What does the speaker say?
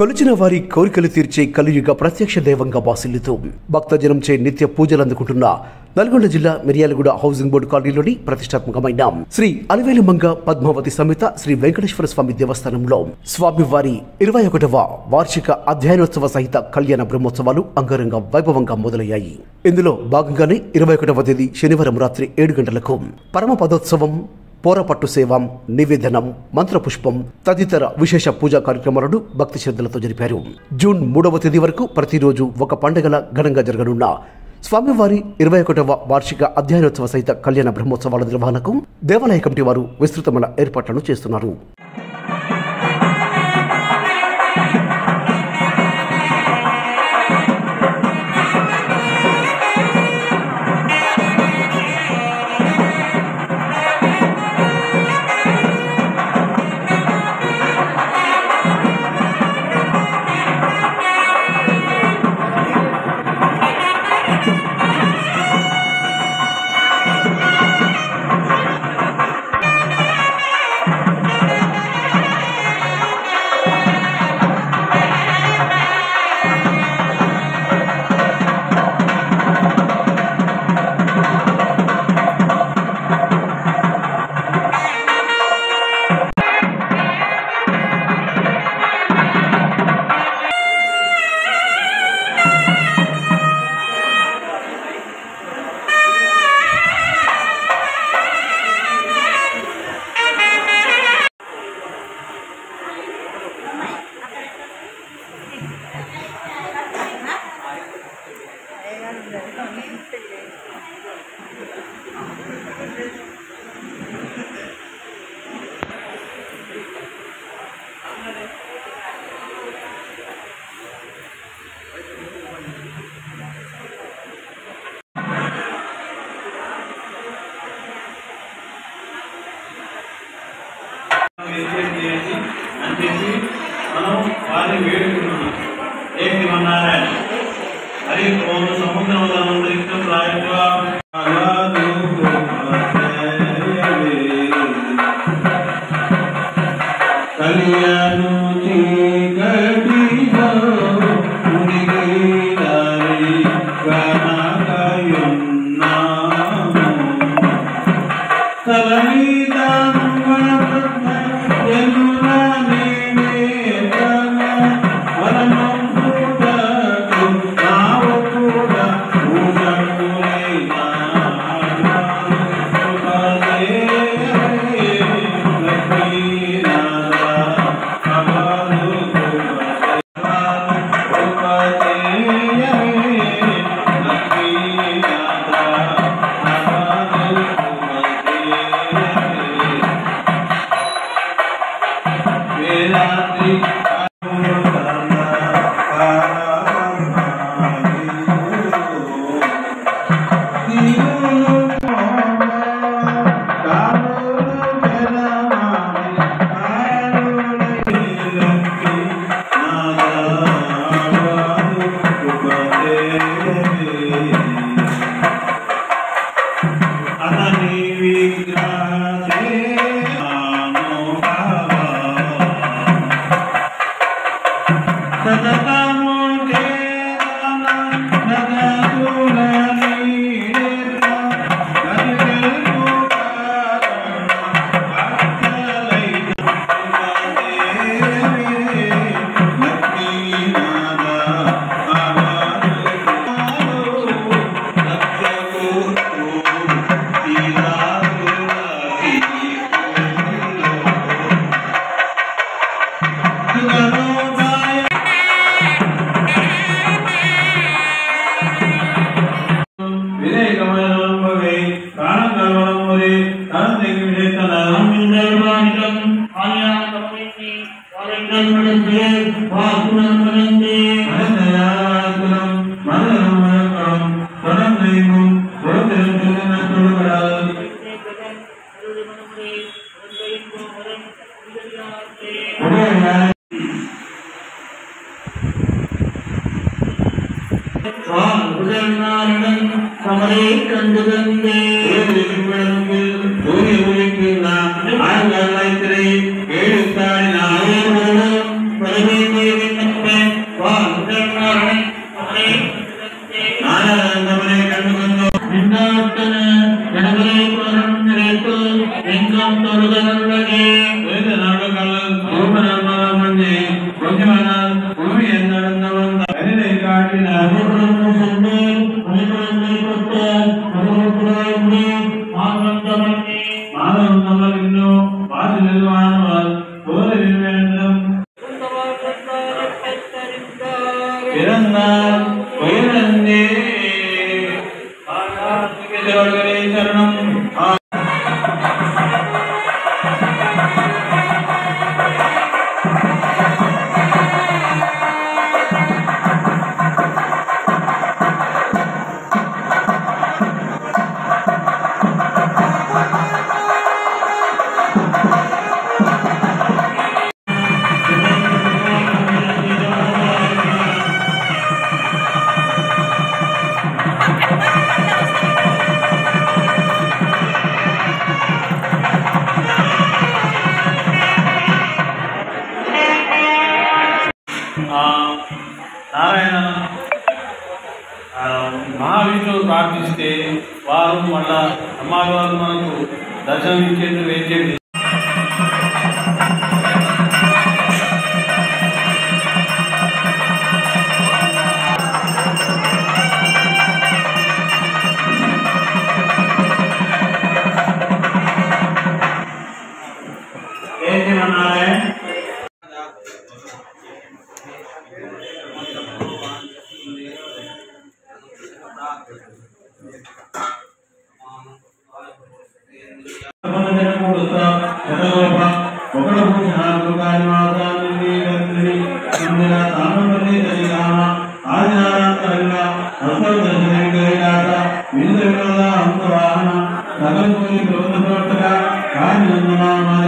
కొలిచిన వారి కోరికలు తీర్చే కలియుగ ప్రత్యక్ష దైవంగా బాసిల్లుతూ భక్తజనంచే నిత్య పూజలు అందుకుంటున్న నల్గొండ జిల్లా మిర్యాలగూడ హౌసింగ్ బోర్డు కాలనీలోని ప్రతిష్టాత్మకమైన శ్రీ అలివేలుమంగ పద్మావతి సమేత శ్రీ వెంకటేశ్వర స్వామి దేవస్థానంలో స్వామివారి 21వ వార్షిక అధ్యయనోత్సవ సహిత కళ్యాణ బ్రహ్మోత్సవాలు అంగరంగ వైభవంగా మొదలయ్యాయి. ఇందులో భాగంగానే 21వ తేదీ శనివారం రాత్రి 7 గంటలకు పరమ పదోత్సవం, పోరపట్టు సేవం, నివేదనం, మంత్రపుష్పం తదితర విశేష పూజా కార్యక్రమాలను భక్తి శ్రద్ధలతో జరిపారు. జూన్ 3వ తేదీ వరకు ప్రతిరోజు ఒక పండుగల ఘనంగా జరగనున్న స్వామివారి 21వ వార్షిక అధ్యయనోత్సవ సహిత కళ్యాణ బ్రహ్మోత్సవాల నిర్వహణకు దేవాలయ కమిటీ వారు విస్తృతమైన ఏర్పాట్లను చేస్తున్నారు. మనం వారిని వేడుకుంటున్నాం. ఏమన్నారాయణ హరి ఓం సముద్రం రాయగా కళ్యాణు I మహావిష్ణువు ప్రార్థిస్తే వారు మళ్ళా అమ్మవారు మనకు దర్శనమిచ్చేందుకు వేచేది. సగం